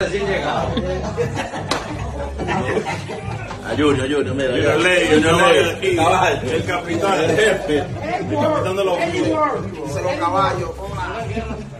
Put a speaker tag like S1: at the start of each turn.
S1: Recién llegado.
S2: A Junior, mira.
S3: Junior Ley, el capitán, el jefe. El capitán de los
S4: Se los caballos.